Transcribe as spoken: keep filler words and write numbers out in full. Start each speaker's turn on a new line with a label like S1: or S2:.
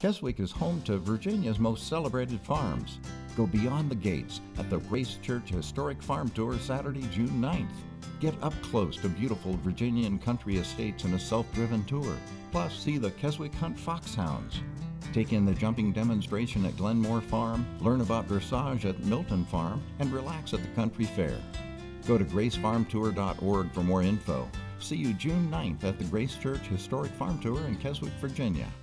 S1: Keswick is home to Virginia's most celebrated farms. Go beyond the gates at the Grace Church Historic Farm Tour Saturday, June ninth. Get up close to beautiful Virginian country estates in a self-driven tour. Plus, see the Keswick Hunt foxhounds. Take in the jumping demonstration at Glenmore Farm, learn about dressage at Milton Farm, and relax at the country fair. Go to grace farm tour dot org for more info. See you June ninth at the Grace Church Historic Farm Tour in Keswick, Virginia.